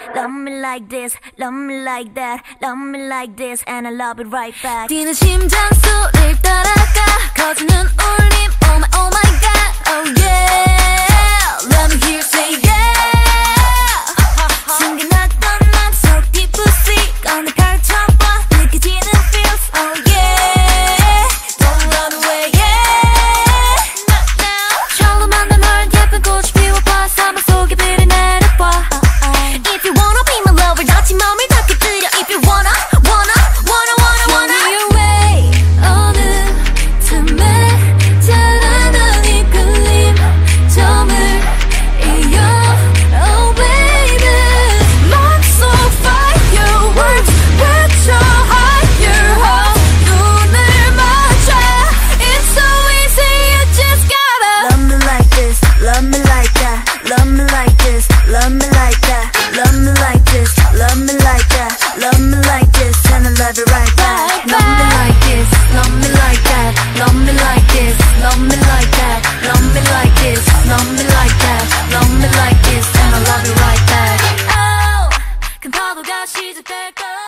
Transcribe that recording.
love me like this, love me like that, love me like this, and I love it right back. 뛰는 심장 소리를 따라가 커지는 울림, oh my, oh my god, oh yeah. Let me hear you say yeah. 숨겨놨던 맘속 deep pussy 꺼내 가르쳐봐 느껴지는 feels, oh yeah. Don't run away, yeah. Not now. 처음 만난 널 예쁜 꽃이 피워봐 사막 속에 비를 내려봐. If you wanna be my lover 다친 맘을 닿게 들여. If you wanna Show me your way. 어느 틈에 잘하던 이끌림 점을 이어 oh baby. Life's on fire words with your higher hope 눈을 맞춰. It's so easy you just gotta Love me like this, love me like that, love me like this, love me like that, love me like this, love me like that, love me like this, and I love it right back. Love me like this, love me like that, love me like this, love me like that, love me like this, love me like that, love me like